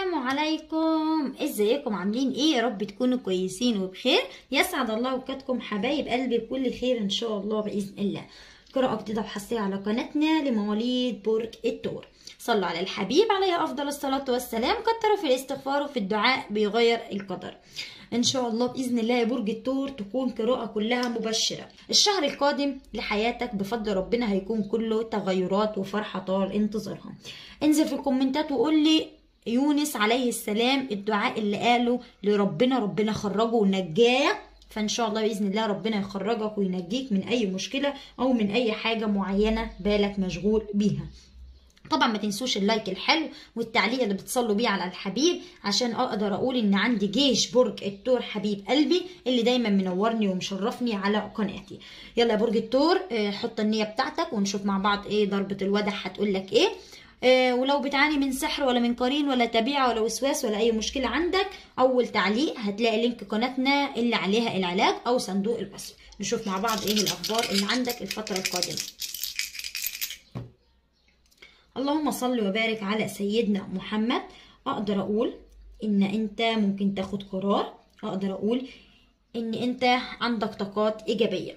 السلام عليكم، ازيكم؟ عاملين ايه؟ يا رب تكونوا كويسين وبخير. يسعد الله اوقاتكم حبايب قلبي بكل خير ان شاء الله باذن الله. قراءة جديدة وحصرية على قناتنا لمواليد برج الثور. صلوا على الحبيب عليه افضل الصلاة والسلام، كتروا في الاستغفار وفي الدعاء بيغير القدر. ان شاء الله باذن الله يا برج الثور تكون قراءة كلها مبشرة. الشهر القادم لحياتك بفضل ربنا هيكون كله تغيرات وفرحة طال انتظارها. انزل في الكومنتات وقول لي يونس عليه السلام الدعاء اللي قاله لربنا، ربنا خرجه ونجاه، فان شاء الله باذن الله ربنا يخرجك وينجيك من اي مشكله او من اي حاجه معينه بالك مشغول بيها. طبعا ما تنسوش اللايك الحلو والتعليق اللي بتصلوا بيه على الحبيب عشان اقدر اقول ان عندي جيش برج الثور حبيب قلبي اللي دايما منورني ومشرفني على قناتي. يلا يا برج الثور، حط النيه بتاعتك ونشوف مع بعض ايه ضربه الودع هتقول لك ايه. ولو بتعاني من سحر ولا من قرين ولا تبيعة ولا وسواس ولا اي مشكلة عندك، اول تعليق هتلاقي لينك قناتنا اللي عليها العلاج او صندوق الوصف. نشوف مع بعض ايه الاخبار اللي عندك الفترة القادمة. اللهم صل وبارك على سيدنا محمد. اقدر اقول ان انت ممكن تاخد قرار، اقدر اقول ان انت عندك طاقات ايجابية.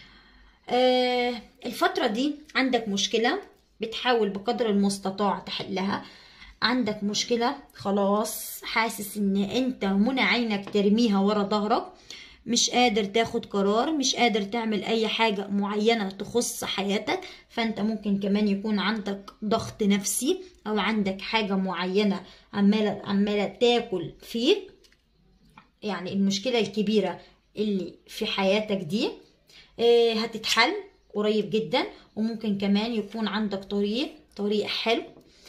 الفترة دي عندك مشكلة بتحاول بقدر المستطاع تحلها، عندك مشكلة خلاص حاسس ان انت منى عينك ترميها ورا ظهرك، مش قادر تاخد قرار، مش قادر تعمل اي حاجة معينة تخص حياتك، فانت ممكن كمان يكون عندك ضغط نفسي او عندك حاجة معينة عمالة تاكل فيك. يعني المشكلة الكبيرة اللي في حياتك دي هتتحل قريب جدا، وممكن كمان يكون عندك طريق حلو.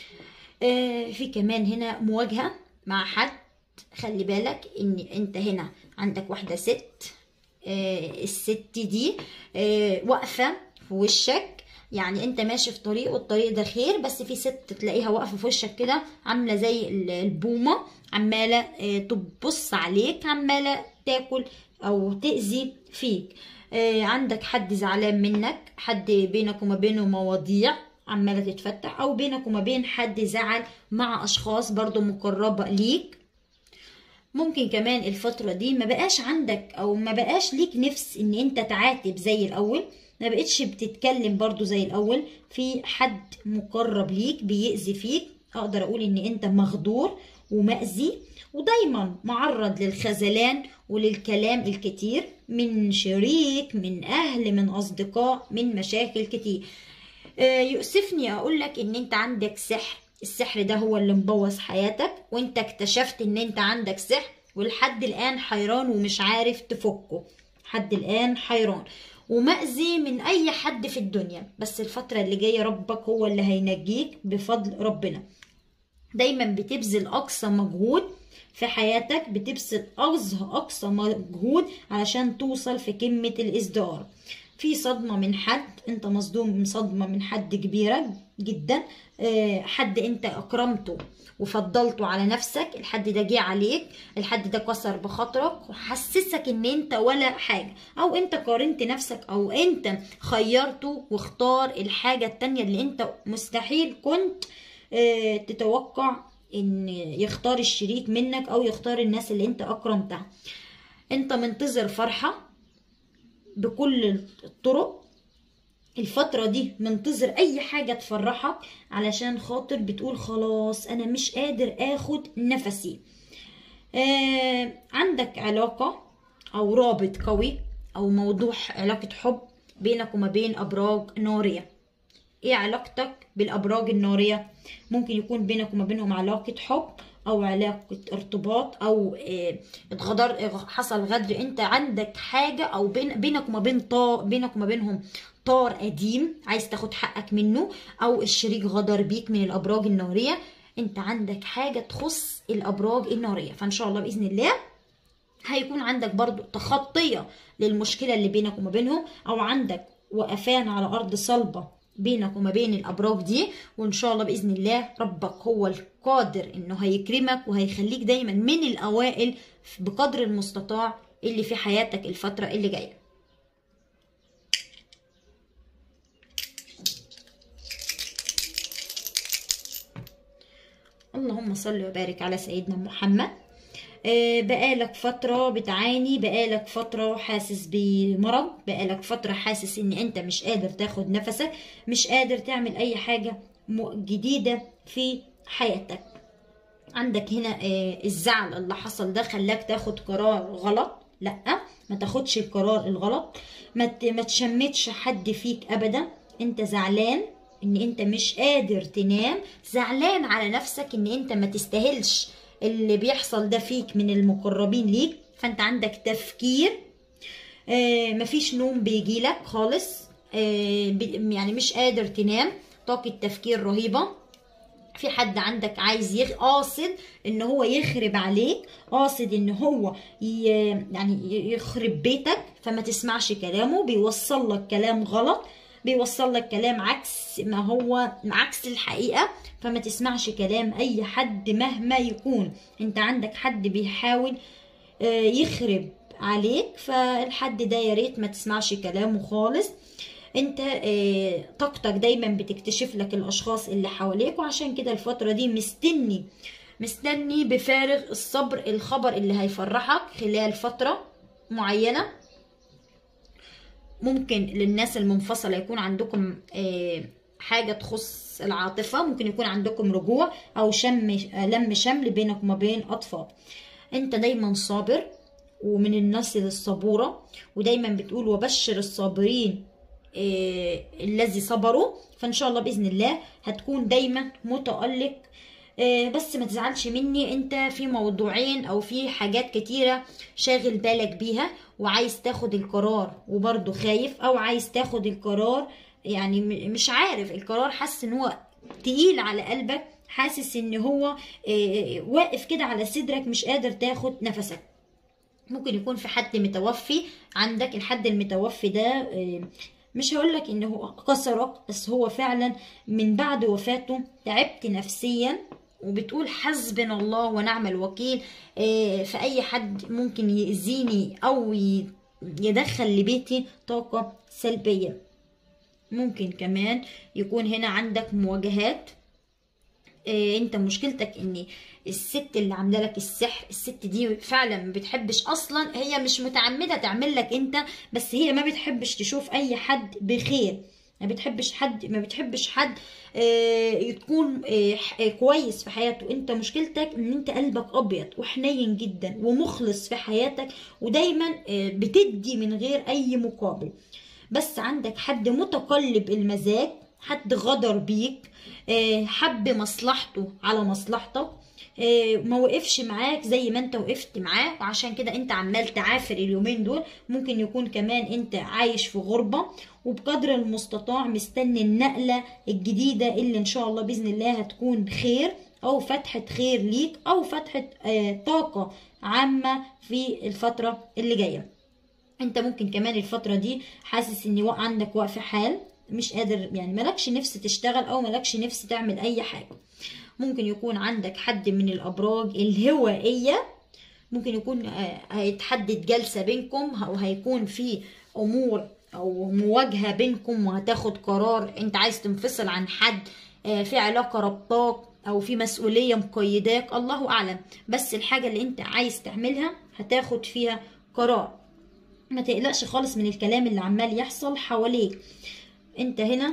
في كمان هنا مواجهة مع حد، خلي بالك ان انت هنا عندك واحدة ست، الست دي واقفة في وشك، يعني انت ماشي في طريق والطريق ده خير، بس في ست تلاقيها واقفة في وشك كده عاملة زي البومة، عمالة تبص عليك، عمالة تاكل او تأذي فيك. عندك حد زعلان منك، حد بينك وما بينه مواضيع عمالة تتفتح، او بينك وما بين حد زعل مع اشخاص برضو مقربة ليك. ممكن كمان الفترة دي ما بقاش عندك او ما بقاش ليك نفس ان انت تعاتب زي الاول، ما بقتش بتتكلم برضو زي الاول، في حد مقرب ليك بيأذي فيك. اقدر اقول ان انت مغدور ومأذي، ودايما معرض للخذلان وللكلام الكتير من شريك، من اهل، من اصدقاء، من مشاكل كتير. يؤسفني اقولك ان انت عندك سحر، السحر ده هو اللي مبوظ حياتك، وانت اكتشفت ان انت عندك سحر ولحد الان حيران ومش عارف تفكه، لحد الان حيران ومأذي من اي حد في الدنيا. بس الفترة اللي جاية ربك هو اللي هينجيك بفضل ربنا. دايما بتبذل اقصى مجهود في حياتك، بتبذل اقصى مجهود علشان توصل في قمة الازدهار. في صدمة من حد، انت مصدوم صدمة من حد كبيرة جدا، حد انت اكرمته وفضلته على نفسك، الحد ده جه عليك، الحد ده كسر بخاطرك وحسسك ان انت ولا حاجة، او انت قارنت نفسك، او انت خيرته واختار الحاجة التانية اللي انت مستحيل كنت تتوقع ان يختار الشريك منك او يختار الناس اللي انت اكرمتها. انت منتظر فرحة بكل الطرق الفترة دي، منتظر اي حاجة تفرحك علشان خاطر بتقول خلاص انا مش قادر اخد نفسي. عندك علاقة او رابط قوي او موضوع علاقة حب بينك وما بين ابراج نارية. ايه علاقتك بالابراج النارية؟ ممكن يكون بينك وما بينهم علاقة حب او علاقة ارتباط او حصل غدر، انت عندك حاجة او بينك وما بينك وما بينهم طار قديم عايز تاخد حقك منه، او الشريك غدر بيك من الابراج النارية. انت عندك حاجة تخص الابراج النارية، فان شاء الله باذن الله هيكون عندك برضو تخطية للمشكلة اللي بينك وما بينهم، او عندك وقفان على ارض صلبة بينك وما بين الابراج دي. وان شاء الله باذن الله ربك هو القادر انه هيكرمك وهيخليك دايما من الاوائل بقدر المستطاع اللي في حياتك الفتره اللي جايه. اللهم صل وبارك على سيدنا محمد. بقالك فترة بتعاني، بقالك فترة حاسس بمرض، بقالك فترة حاسس ان انت مش قادر تاخد نفسك، مش قادر تعمل اي حاجة جديدة في حياتك. عندك هنا الزعل اللي حصل ده خلاك تاخد قرار غلط. لا، ما تاخدش القرار الغلط، ما تشمتش حد فيك ابدا. انت زعلان ان انت مش قادر تنام، زعلان على نفسك ان انت ما تستاهلش اللي بيحصل ده فيك من المقربين ليك. فانت عندك تفكير، مفيش نوم بيجيلك خالص، يعني مش قادر تنام، طاقة تفكير رهيبة. في حد عندك عايز قاصد ان هو يخرب عليك، قاصد ان هو يعني يخرب بيتك، فما تسمعش كلامه. بيوصل لك كلام غلط، بيوصل لك كلام عكس ما هو عكس الحقيقة، فما تسمعش كلام اي حد مهما يكون. انت عندك حد بيحاول يخرب عليك، فالحد ده يا ريت ما تسمعش كلامه خالص. انت طاقتك دايما بتكتشف لك الاشخاص اللي حواليك، وعشان كده الفترة دي مستني بفارغ الصبر الخبر اللي هيفرحك خلال فترة معينة. ممكن للناس المنفصلة يكون عندكم حاجة تخص العاطفة، ممكن يكون عندكم رجوع او لم شمل بينك وما بين اطفال. انت دايما صابر ومن الناس الصبورة، ودايما بتقول وبشر الصابرين الذي صبروا. فان شاء الله باذن الله هتكون دايما متألق. بس ما تزعلش مني، انت في موضوعين او في حاجات كتيرة شاغل بالك بيها وعايز تاخد القرار وبرضه خايف، او عايز تاخد القرار يعني مش عارف القرار، حاسس ان هو تقيل على قلبك، حاسس ان هو واقف كده على صدرك، مش قادر تاخد نفسك. ممكن يكون في حد متوفي عندك، الحد المتوفي ده مش هقولك ان هو كسرك، بس هو فعلا من بعد وفاته تعبت نفسيا، وبتقول حسبنا الله ونعم الوكيل في اي حد ممكن يأذيني او يدخل لبيتي طاقة سلبية. ممكن كمان يكون هنا عندك مواجهات. انت مشكلتك ان الست اللي عامله لك السحر، الست دي فعلا ما بتحبش اصلا، هي مش متعمده تعمل لك انت، بس هي ما بتحبش تشوف اي حد بخير، ما بتحبش حد يكون كويس في حياته. انت مشكلتك ان انت قلبك ابيض وحنين جدا ومخلص في حياتك، ودايما بتدي من غير اي مقابل. بس عندك حد متقلب المزاج، حد غدر بيك، حب مصلحته على مصلحتك، ما وقفش معاك زي ما انت وقفت معاه، وعشان كده انت عمال تعافر اليومين دول. ممكن يكون كمان انت عايش في غربة، وبقدر المستطاع مستني النقلة الجديدة اللي ان شاء الله بإذن الله هتكون خير، او فتحة خير ليك، او فتحة طاقة عامة في الفترة اللي جاية. انت ممكن كمان الفترة دي حاسس ان عندك وقف حال، مش قادر يعني ملكش نفس تشتغل او ملكش نفس تعمل اي حاجة. ممكن يكون عندك حد من الابراج الهوائية، ممكن يكون هيتحدد جلسة بينكم، او هيكون في امور او مواجهة بينكم، وهتاخد قرار انت عايز تنفصل عن حد، في علاقة ربطاك او في مسؤولية مقيداك، الله اعلم. بس الحاجة اللي انت عايز تعملها هتاخد فيها قرار. ما تقلقش خالص من الكلام اللي عمال يحصل حواليك. انت هنا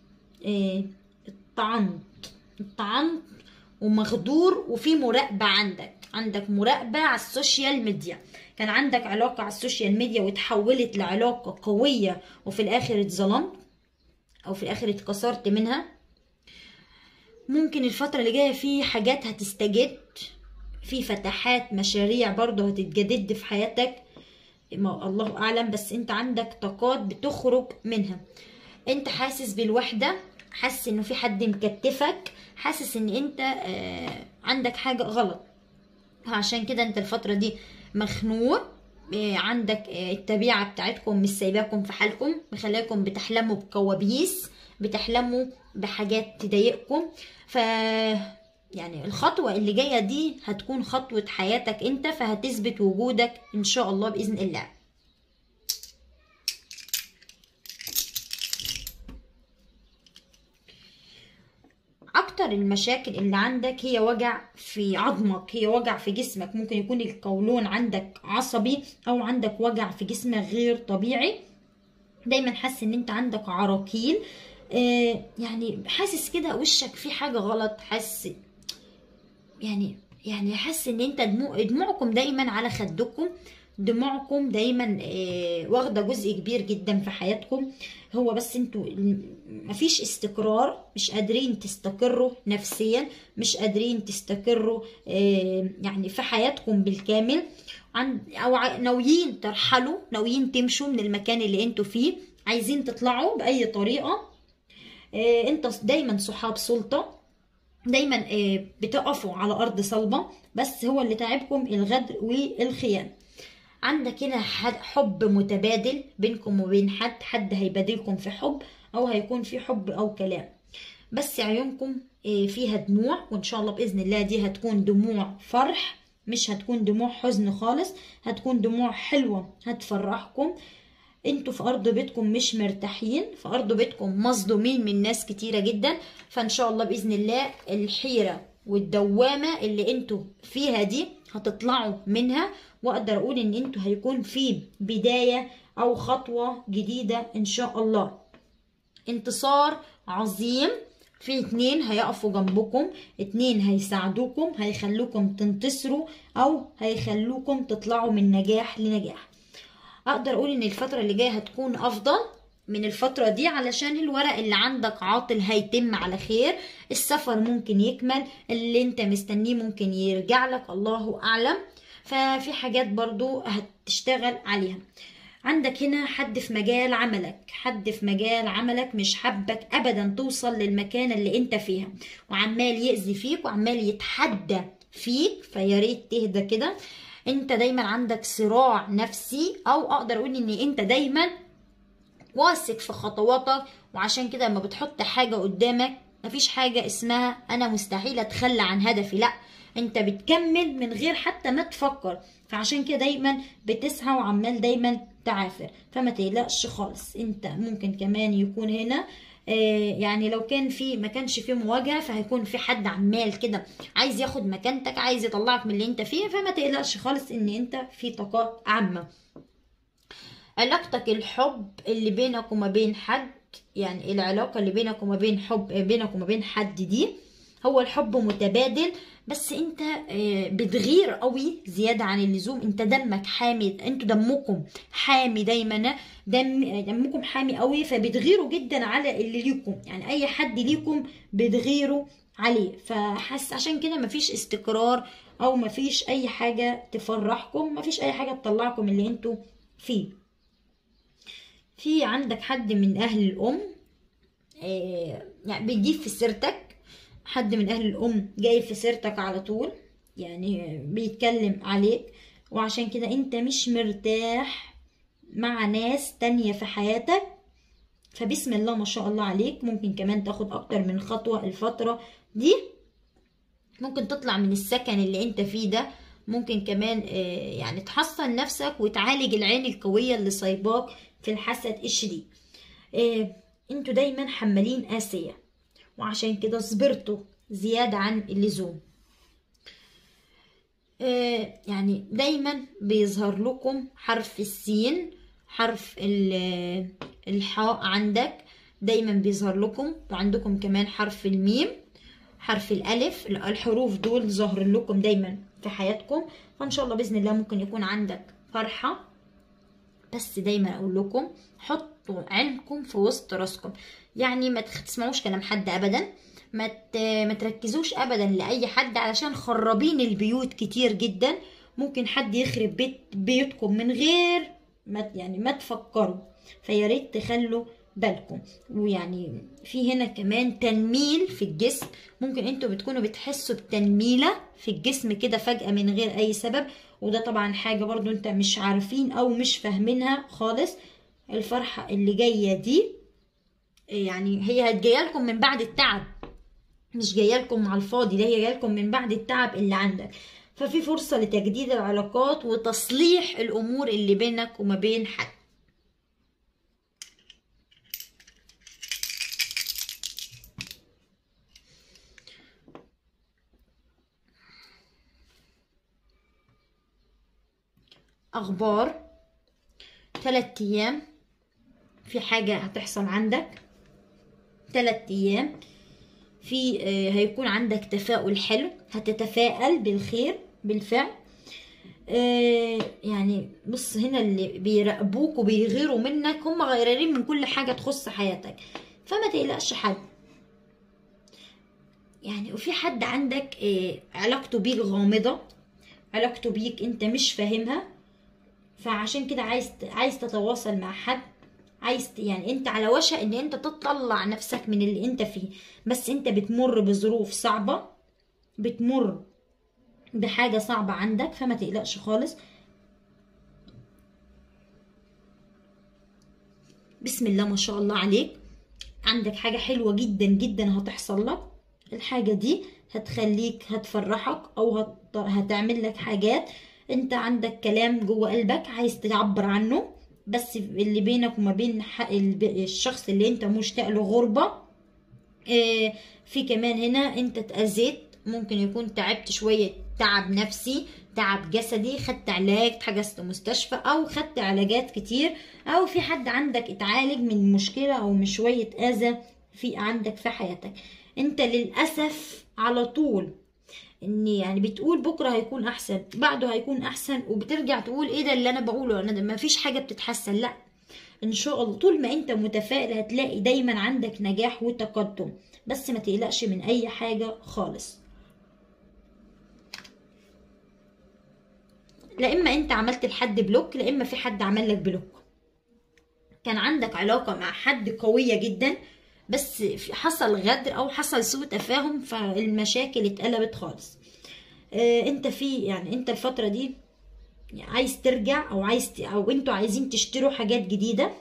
اتطعنت ومخدور، وفي مراقبة عندك مراقبة على السوشيال ميديا. كان عندك علاقة على السوشيال ميديا وتحولت لعلاقة قوية، وفي الاخر اتظلمت او في الاخر اتكسرت منها. ممكن الفترة اللي جاية في حاجات هتستجد، في فتحات مشاريع برضو هتتجدد في حياتك، الله اعلم. بس انت عندك طاقات بتخرج منها. انت حاسس بالوحدة، حاسس انه في حد مكتفك، حاسس ان انت عندك حاجة غلط، عشان كده انت الفترة دي مخنوق. عندك الطبيعة بتاعتكم مش سايباكم في حالكم، مخليكم بتحلموا بكوابيس، بتحلموا بحاجات تضايقكم. يعني الخطوة اللي جاية دي هتكون خطوة حياتك انت، فهتثبت وجودك ان شاء الله بإذن الله. اكتر اكتر المشاكل اللي عندك هي وجع في عظمك، هي وجع في جسمك، ممكن يكون القولون عندك عصبي او عندك وجع في جسمك غير طبيعي. دايما حاسس ان انت عندك عراقيل، يعني حاسس كده وشك في حاجة غلط، حاسس يعني حاسس ان انت دموعكم دايما على خدكم، دموعكم دايما واخده جزء كبير جدا في حياتكم. هو بس انتوا مفيش استقرار، مش قادرين تستقروا نفسيا، مش قادرين تستقروا يعني في حياتكم بالكامل، او ناويين ترحلوا، ناويين تمشوا من المكان اللي انتوا فيه، عايزين تطلعوا بأي طريقة. انت دايما صحاب سلطة، دايما بتقفوا على ارض صلبة، بس هو اللي تعبكم الغدر والخيانة. عندك هنا حب متبادل بينكم وبين حد هيبادلكم في حب، او هيكون في حب او كلام، بس عيونكم فيها دموع، وان شاء الله باذن الله دي هتكون دموع فرح، مش هتكون دموع حزن خالص، هتكون دموع حلوة هتفرحكم. انتوا في ارض بيتكم مش مرتاحين، في ارض بيتكم مصدومين من ناس كتيرة جدا، فان شاء الله باذن الله الحيرة والدوامة اللي انتوا فيها دي هتطلعوا منها، واقدر اقول ان انتوا هيكون في بداية او خطوة جديدة ان شاء الله. انتصار عظيم، في 2 هيقفوا جنبكم، 2 هيساعدوكم، هيخلوكم تنتصروا او هيخلوكم تطلعوا من نجاح لنجاح. اقدر اقول ان الفترة اللي جاية هتكون افضل من الفترة دي، علشان الورق اللي عندك عاطل هيتم على خير، السفر ممكن يكمل، اللي انت مستنيه ممكن يرجع لك، الله اعلم. ففي حاجات برضو هتشتغل عليها. عندك هنا حد في مجال عملك، حد في مجال عملك مش حبك ابدا توصل للمكان اللي انت فيها، وعمال يأذي فيك وعمال يتحدى فيك، فياريت تهدى كده. انت دايما عندك صراع نفسي، او اقدر اقول ان انت دايما واثق في خطواتك، وعشان كده لما بتحط حاجة قدامك مفيش حاجة اسمها انا مستحيل اتخلى عن هدفي، لا، انت بتكمل من غير حتى ما تفكر، فعشان كده دايما بتسعى وعمال دايما تعافر، فما تقلقش خالص. انت ممكن كمان يكون هنا يعني لو كان في ما كانش في مواجهة، فهيكون في حد عمال كده عايز ياخد مكانتك، عايز يطلعك من اللي انت فيه، فما تقلقش خالص ان انت في طاقات عامة. علاقتك الحب اللي بينك وما بين حد، يعني العلاقة اللي بينك وما بين بينك وما بين حد دي، هو الحب متبادل، بس انت بتغير قوي زيادة عن اللزوم، انت دمك حامي، انتوا دمكم حامي دايما، دمكم حامي قوي، فبتغيروا جدا على اللي ليكم، يعني اي حد ليكم بتغيروا عليه، فحس عشان كده مفيش استقرار، او مفيش اي حاجة تفرحكم، مفيش اي حاجة تطلعكم اللي انتوا فيه. في عندك حد من اهل الام يعني بيجيب في سيرتك، حد من اهل الام جاي في سيرتك على طول، يعني بيتكلم عليك، وعشان كده انت مش مرتاح مع ناس تانية في حياتك، فبسم الله ما شاء الله عليك، ممكن كمان تاخد اكتر من خطوة الفترة دي، ممكن تطلع من السكن اللي انت فيه ده، ممكن كمان يعني تحصن نفسك وتعالج العين القوية اللي صايباك في الحسد الشديد. انتوا دايما حمالين قاسية، وعشان كده صبرتوا زيادة عن اللزوم. يعني دايما بيظهر لكم حرف السين، حرف الحاء عندك دايما بيظهر لكم، وعندكم كمان حرف الميم، حرف الالف، الحروف دول ظهر لكم دايما في حياتكم، فان شاء الله باذن الله ممكن يكون عندك فرحة، بس دايما اقول لكم حطوا علمكم في وسط راسكم، يعني ما تسمعوش كلام حد ابدا، ما تركزوش ابدا لاي حد، علشان خرابين البيوت كتير جدا، ممكن حد يخرب بيوتكم من غير ما تفكروا، فياريت تخلوا بالكم. ويعني في هنا كمان تنميل في الجسم، ممكن انتوا بتكونوا بتحسوا بتنميلة في الجسم كده فجأة من غير اي سبب، وده طبعا حاجة برضو انت مش عارفين او مش فاهمينها خالص. الفرحة اللي جاية دي يعني هي هتجايه لكم من بعد التعب، مش جايه لكم على الفاضي، ده هي جايه لكم من بعد التعب اللي عندك، ففي فرصة لتجديد العلاقات وتصليح الامور اللي بينك وما بين حد. اخبار 3 ايام، في حاجة هتحصل عندك 3 ايام، في هيكون عندك تفاؤل حلو، هتتفائل بالخير بالفعل. يعني بص هنا اللي بيراقبوك وبيغيروا منك هم غيرانين من كل حاجة تخص حياتك، فما تقلقش حد يعني. وفي حد عندك علاقته بيك غامضة، علاقته بيك انت مش فاهمها، فعشان كده عايز تتواصل مع حد، يعني انت على وشك ان انت تطلع نفسك من اللي انت فيه، بس انت بتمر بظروف صعبة، بتمر بحاجة صعبة عندك، فما تقلقش خالص. بسم الله ما شاء الله عليك، عندك حاجة حلوة جدا جدا هتحصل لك. الحاجة دي هتخليك، هتفرحك او هتعمل لك حاجات. انت عندك كلام جوه قلبك عايز تعبر عنه، بس اللي بينك وما بين الشخص اللي انت مشتاق له غربة. في كمان هنا انت اتأذيت، ممكن يكون تعبت شوية، تعب نفسي تعب جسدي، خدت علاج، اتحجزت مستشفى او خدت علاجات كتير، او في حد عندك اتعالج من مشكلة او من شوية اذى في عندك في حياتك. انت للأسف على طول ان يعني بتقول بكرة هيكون احسن، بعده هيكون احسن، وبترجع تقول ايه ده اللي انا بقوله، انا ده ما فيش حاجة بتتحسن. لا، ان شاء الله طول ما انت متفائل هتلاقي دايما عندك نجاح وتقدم، بس ما تقلقش من اي حاجة خالص. لا اما انت عملت لحد بلوك، لا اما في حد عمل لك بلوك. كان عندك علاقة مع حد قوية جدا، بس حصل غدر او حصل سوء تفاهم، فالمشاكل اتقلبت خالص. انت يعني انت الفترة دي عايز ترجع، او او انتوا عايزين تشتروا حاجات جديدة.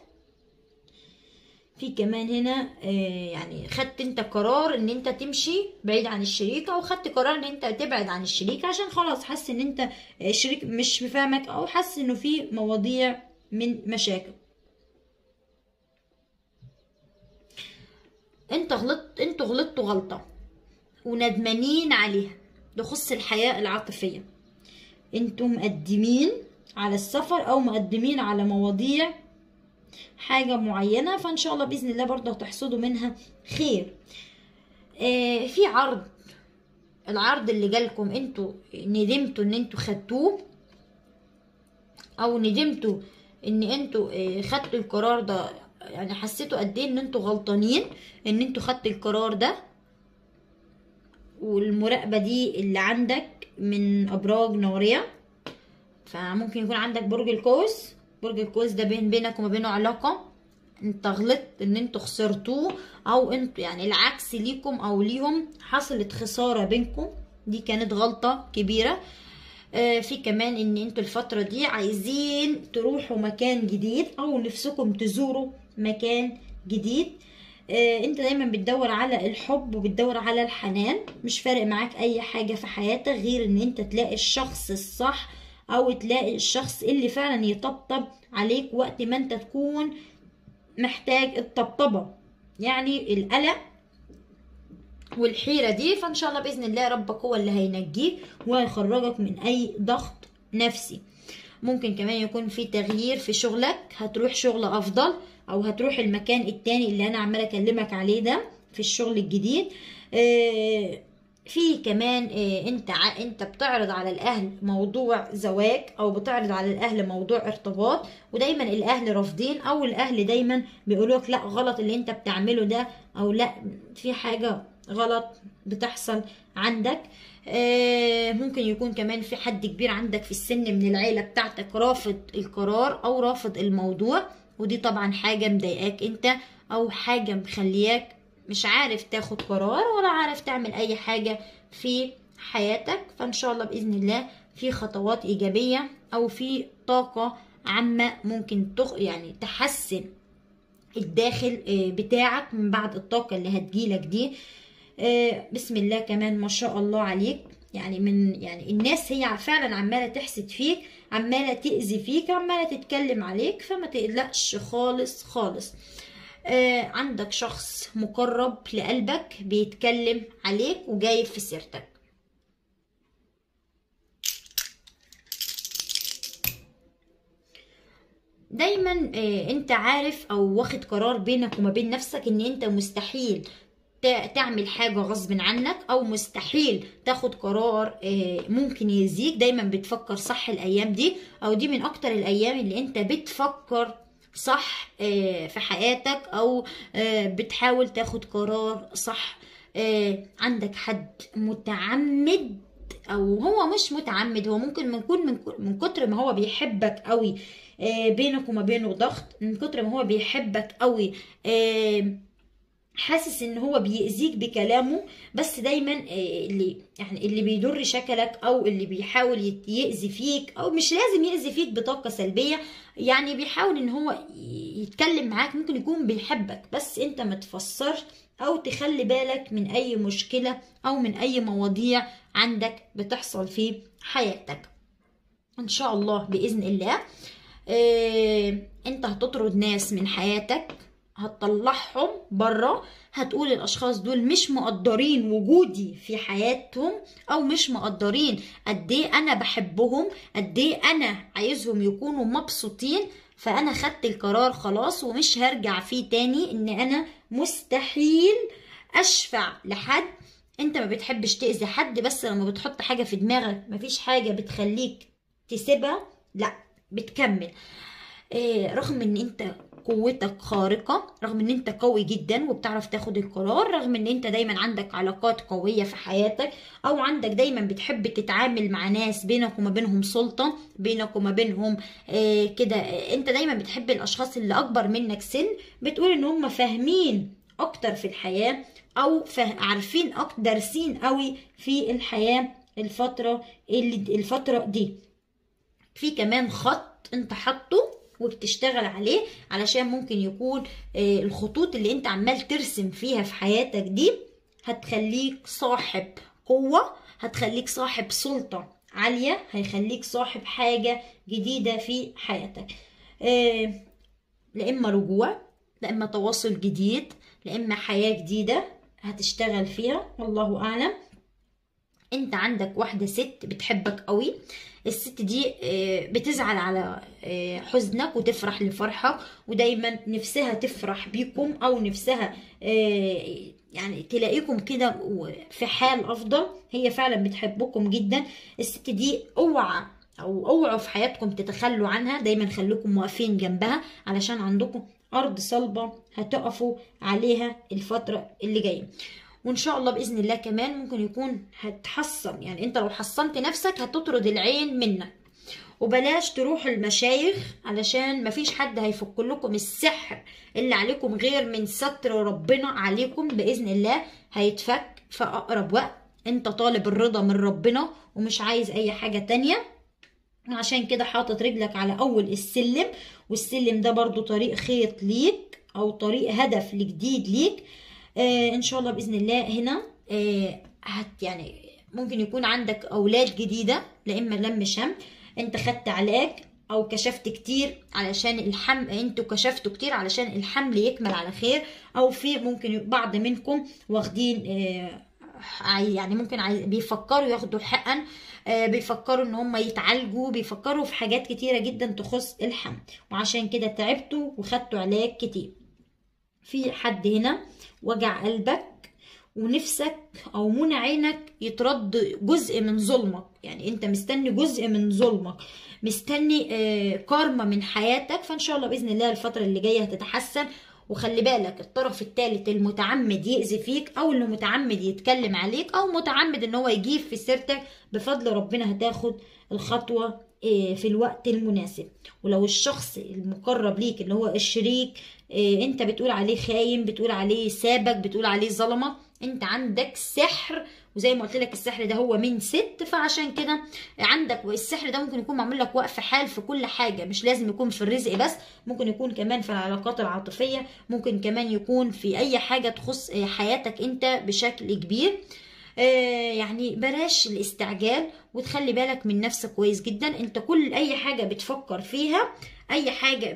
في كمان هنا يعني خدت انت قرار ان انت تمشي بعيد عن الشريك، او خدت قرار ان انت تبعد عن الشريك عشان خلاص حاسس ان انت الشريك مش بفهمك، او حاسس انه في مواضيع من مشاكل. انتوا غلطتوا غلطة وندمانين عليها، ده خص الحياة العاطفية. انتوا مقدمين على السفر او مقدمين على مواضيع حاجة معينة، فان شاء الله بإذن الله برضه هتحصدوا منها خير. في عرض، العرض اللي جالكم انتوا ندمتوا ان انتوا خدتوه، او ندمتوا ان انتوا خدتوا القرار ده، يعني حسيتوا قد ايه ان انتوا غلطانين ان انتوا خدتوا القرار ده. والمراقبة دي اللي عندك من ابراج نارية، فممكن يكون عندك برج القوس. برج القوس ده بينك وما بينه علاقة، انت غلطت ان انتوا خسرتوه، او انتوا يعني العكس ليكم او ليهم حصلت خسارة بينكم، دي كانت غلطة كبيرة. في كمان ان انتوا الفترة دي عايزين تروحوا مكان جديد، او نفسكم تزوروا مكان جديد. انت دايما بتدور على الحب وبتدور على الحنان، مش فارق معاك اي حاجة في حياتك غير ان انت تلاقي الشخص الصح، او تلاقي الشخص اللي فعلا يطبطب عليك وقت ما انت تكون محتاج الطبطبة، يعني القلق والحيرة دي. فان شاء الله بإذن الله ربك هو اللي هينجيك وهيخرجك من اي ضغط نفسي. ممكن كمان يكون في تغيير في شغلك، هتروح شغل افضل، او هتروح المكان التاني اللي انا عمالة اكلمك عليه ده في الشغل الجديد. في كمان انت بتعرض على الاهل موضوع زواج، او بتعرض على الاهل موضوع ارتباط، ودايما الاهل رافضين، او الاهل دايما بيقولوك لا غلط اللي انت بتعمله ده، او لا في حاجة غلط بتحصل عندك. ممكن يكون كمان في حد كبير عندك في السن من العيلة بتاعتك رافض القرار او رافض الموضوع، ودي طبعا حاجة مضايقاك انت، او حاجة مخلياك مش عارف تاخد قرار ولا عارف تعمل اي حاجة في حياتك. فان شاء الله بإذن الله في خطوات ايجابية، او في طاقة عامة ممكن يعني تحسن الداخل بتاعك من بعد الطاقة اللي هتجيلك دي. بسم الله كمان ما شاء الله عليك، يعني الناس هي فعلا عمالة تحسد فيك، عمالة تأذي فيك، عمالة تتكلم عليك، فما تقلقش خالص خالص. عندك شخص مقرب لقلبك بيتكلم عليك وجايب في سيرتك. دايما انت عارف او واخد قرار بينك وما بين نفسك ان انت مستحيل تعمل حاجة غصب عنك، او مستحيل تاخد قرار ممكن يأذيك. دايما بتفكر صح الايام دي، او دي من اكتر الايام اللي انت بتفكر صح في حياتك، او بتحاول تاخد قرار صح. عندك حد متعمد، او هو مش متعمد، هو ممكن يكون من كتر ما هو بيحبك قوي، بينك وما بينه ضغط، من كتر ما هو بيحبك قوي حاسس ان هو بيأذيك بكلامه. بس دايما اللي بيضر شكلك، او اللي بيحاول يأذي فيك، او مش لازم يأذي فيك بطاقة سلبية، يعني بيحاول ان هو يتكلم معاك، ممكن يكون بيحبك بس انت ما تفسرش او تخلي بالك من اي مشكلة او من اي مواضيع عندك بتحصل في حياتك. ان شاء الله بإذن الله انت هتطرد ناس من حياتك، هتطلعهم بره، هتقول الاشخاص دول مش مقدرين وجودي في حياتهم، او مش مقدرين قد ايه انا بحبهم، قد ايه انا عايزهم يكونوا مبسوطين. فانا خدت القرار خلاص ومش هرجع فيه تاني، ان انا مستحيل اشفع لحد. انت ما بتحبش تأذي حد، بس لما بتحط حاجة في دماغك مفيش حاجة بتخليك تسيبها، لا بتكمل. رغم ان انت قوتك خارقة، رغم ان انت قوي جدا وبتعرف تاخد القرار، رغم ان انت دايما عندك علاقات قوية في حياتك، او عندك دايما بتحب تتعامل مع ناس بينك وما بينهم سلطة، بينك وما بينهم كده، انت دايما بتحب الاشخاص اللي اكبر منك سن، بتقول ان هم فاهمين اكتر في الحياة، او عارفين اكتر، دارسين قوي في الحياة الفترة دي. في كمان خط انت حاطه وبتشتغل عليه، علشان ممكن يكون الخطوط اللي انت عمال ترسم فيها في حياتك دي هتخليك صاحب قوة، هتخليك صاحب سلطة عالية، هيخليك صاحب حاجة جديدة في حياتك. لا اما رجوع، لا اما تواصل جديد، لا اما حياة جديدة هتشتغل فيها، والله اعلم. انت عندك واحدة ست بتحبك قوي، الست دي بتزعل على حزنك وتفرح لفرحك، ودايما نفسها تفرح بيكم، او نفسها يعني تلاقيكم كده في حال افضل. هي فعلا بتحبكم جدا الست دي. اوعوا في حياتكم تتخلوا عنها، دايما خليكم واقفين جنبها، علشان عندكم ارض صلبة هتقفوا عليها الفترة اللي جاية. وان شاء الله باذن الله كمان ممكن يكون هتحصن، يعني انت لو حصنت نفسك هتطرد العين منك. وبلاش تروح المشايخ، علشان مفيش حد هيفك لكم السحر اللي عليكم غير من ستر ربنا عليكم، باذن الله هيتفك في اقرب وقت. انت طالب الرضا من ربنا ومش عايز اي حاجة تانية، عشان كده حاطط رجلك على اول السلم، والسلم ده برضو طريق خيط ليك، او طريق هدف جديد ليك. ان شاء الله باذن الله هنا يعني ممكن يكون عندك اولاد جديده، لا اما لم شمل، انت خدت علاج او كشفت كتير علشان الحمل، انتوا كشفتوا كتير علشان الحمل يكمل على خير، او في ممكن بعض منكم واخدين يعني ممكن بيفكروا ياخدوا حقن، بيفكروا ان هم يتعالجوا، بيفكروا في حاجات كتيره جدا تخص الحمل، وعشان كده تعبتوا وخدتوا علاج كتير. في حد هنا وجع قلبك ونفسك او منى عينك يترد جزء من ظلمك، يعني انت مستني جزء من ظلمك، مستني كارما من حياتك. فان شاء الله باذن الله الفتره اللي جايه هتتحسن. وخلي بالك الطرف الثالث المتعمد يأذي فيك، او اللي متعمد يتكلم عليك، او متعمد ان هو يجيب في سيرتك، بفضل ربنا هتاخد الخطوه في الوقت المناسب. ولو الشخص المقرب ليك اللي هو الشريك انت بتقول عليه خاين، بتقول عليه سابك، بتقول عليه ظلمك، انت عندك سحر، وزي ما قلت لك السحر ده هو من ست، فعشان كده عندك. والسحر ده ممكن يكون معمول لك وقف حال في كل حاجه، مش لازم يكون في الرزق بس، ممكن يكون كمان في العلاقات العاطفيه، ممكن كمان يكون في اي حاجه تخص حياتك انت بشكل كبير. يعني بلاش الاستعجال، وتخلي بالك من نفسك كويس جدا. انت كل اي حاجه بتفكر فيها، اي حاجه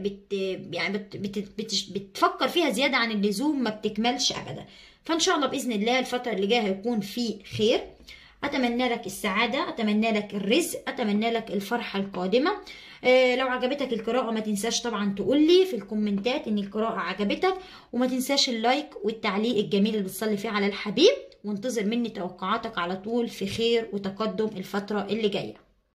بتفكر فيها زياده عن اللزوم ما بتكملش ابدا. فان شاء الله باذن الله الفتره اللي جايه هيكون في خير. اتمنى لك السعاده، اتمنى لك الرزق، اتمنى لك الفرحه القادمه. لو عجبتك القراءه ما تنساش طبعا تقول لي في الكومنتات ان القراءه عجبتك، وما تنساش اللايك والتعليق الجميل اللي بتصلي فيه على الحبيب، وانتظر مني توقعاتك على طول في خير وتقدم الفتره اللي جايه.